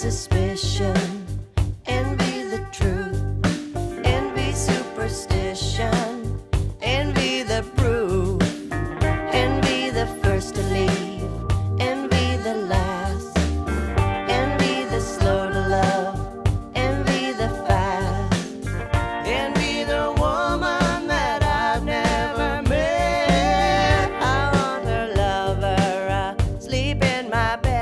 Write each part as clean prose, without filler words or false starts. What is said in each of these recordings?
suspicion, envy the truth, envy superstition, envy the proof, envy the first to leave, envy the last, envy the slow to love, envy the fast, envy the woman that I've never met. I want her lover asleep in my bed.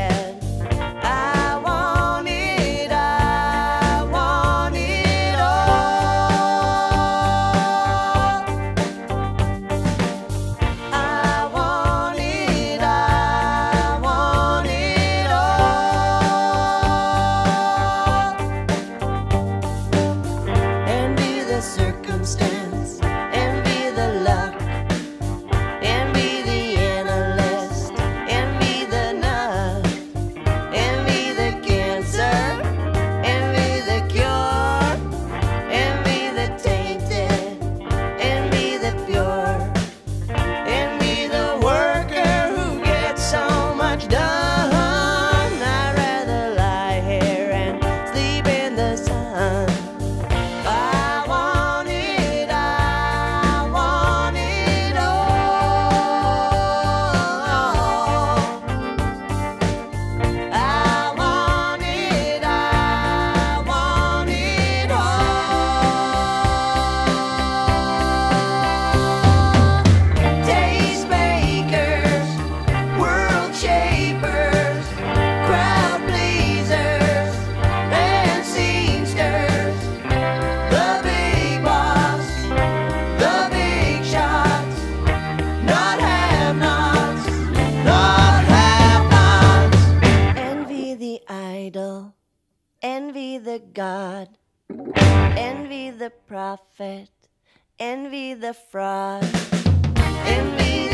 Circumstance, envy the luck, envy the analyst, envy the nut, envy the cancer, envy the cure, envy the tainted, envy the pure, envy the worker who gets so much done. I'd rather lie here and sleep in the sun. Envy the God, envy the prophet, envy the fraud, envy